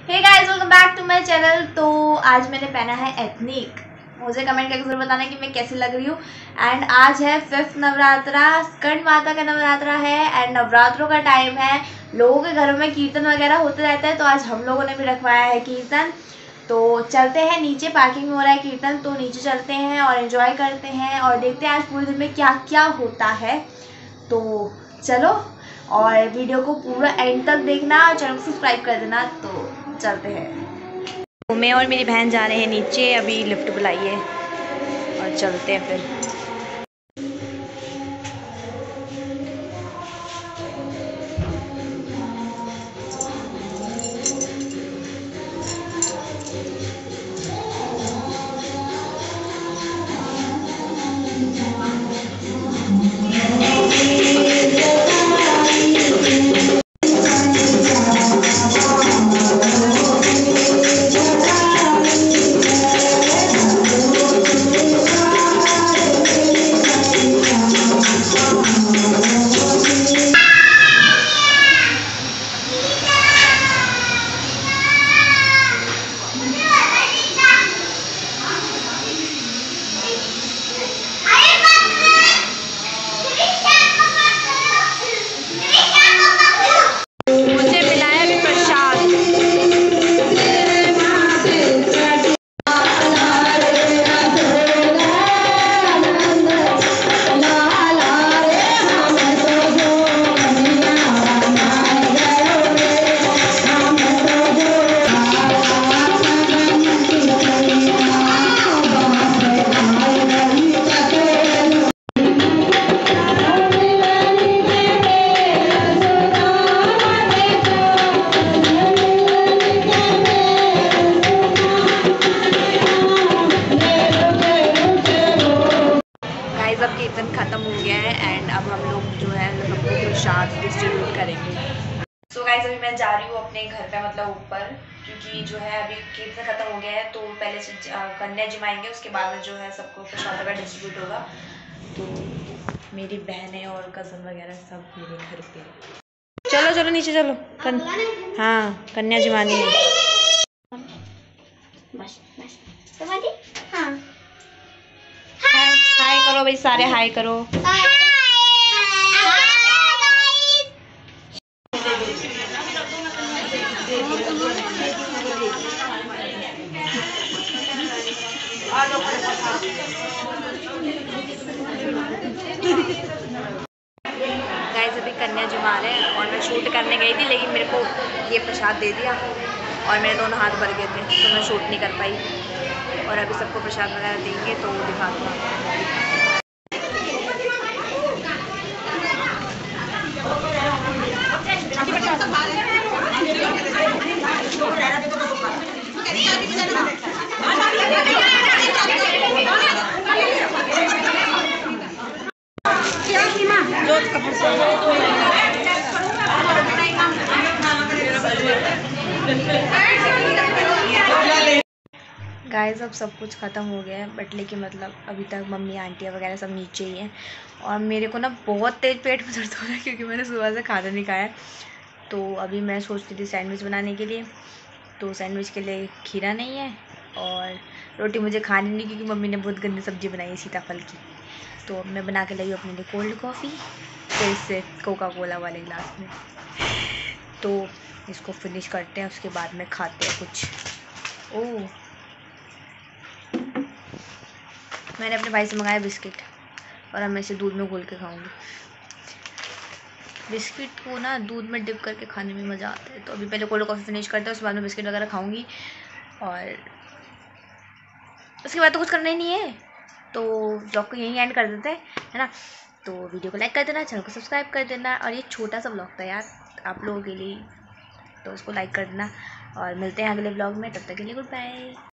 Hey guys, welcome back to my channel. तो आज मैंने पहना है एथनिक। मुझे कमेंट करके जरूर बताना कि मैं कैसी लग रही हूँ। एंड आज है 5th नवरात्रा, स्कंद माता का नवरात्रा है एंड नवरात्रों का टाइम है। लोगों के घरों में कीर्तन वगैरह होते रहता है, तो आज हम लोगों ने भी रखवाया है कीर्तन। तो चलते हैं नीचे, पार्किंग में हो रहा है कीर्तन, तो नीचे चलते हैं और एंजॉय करते हैं और देखते हैं आज पूरे दिन में क्या क्या होता है। तो चलो, और वीडियो को पूरा एंड तक देखना और चैनल को सब्सक्राइब कर देना। तो चलते हैं। तो मैं और मेरी बहन जा रहे हैं नीचे, अभी लिफ्ट बुलाई है और चलते हैं फिर। अब कीर्तन ख़त्म हो गया है एंड अब हम लोग जो है सबको प्रसाद डिस्ट्रीब्यूट करेंगे। सो गाइस, अभी मैं जा रही हूँ अपने घर पे, मतलब ऊपर, क्योंकि जो है अभी कीर्तन ख़त्म हो गया है। तो पहले से कन्या जमाएंगे, उसके बाद में जो है सबको प्रसाद वगैरह डिस्ट्रीब्यूट होगा। तो मेरी बहनें और कज़न वगैरह सब मेरे घर पे। चलो चलो नीचे चलो। हाँ, कन्या जमानी है। हाँ, हाय करो भाई, सारे हाय करो। गाइस, अभी कन्या जुमा रहे हैं और मैं शूट करने गई थी, लेकिन मेरे को ये प्रसाद दे दिया और मेरे दोनों हाथ भर गए थे, तो मैं शूट नहीं कर पाई। और अभी सबको प्रसाद वगैरह देंगे तो दिखा दूँगा। गाइस, अब सब कुछ ख़त्म हो गया है, बट लेकिन मतलब अभी तक मम्मी आंटियाँ वगैरह सब नीचे ही हैं। और मेरे को ना बहुत तेज़ पेट में दर्द हो रहा है, क्योंकि मैंने सुबह से खाना नहीं खाया। तो अभी मैं सोचती थी सैंडविच बनाने के लिए, तो सैंडविच के लिए खीरा नहीं है और रोटी मुझे खानी नहीं, क्योंकि मम्मी ने बहुत गंदी सब्ज़ी बनाई है सीताफल की। तो अब मैं बना के लाई अपने लिए कोल्ड कॉफ़ी, फिर से कोका कोला वाले गिलास में। तो इसको फिनिश करते हैं, उसके बाद में खाते हैं कुछ। ओह, मैंने अपने भाई से मंगाया बिस्किट और अब मैं इसे दूध में घोल के खाऊंगी। बिस्किट को ना दूध में डिप करके खाने में मज़ा आता है। तो अभी पहले कोल्ड कॉफ़ी फिनिश करते हैं, उसके बाद में बिस्किट वगैरह खाऊंगी और उसके बाद तो कुछ करना ही नहीं है। तो व्लॉग को यहीं एंड कर देते हैं, है ना। तो वीडियो को लाइक कर देना, चैनल को सब्सक्राइब कर देना। और ये छोटा सा व्लॉग था यार आप लोगों के लिए, तो उसको लाइक कर देना और मिलते हैं अगले व्लॉग में। तब तक के लिए गुड बाय।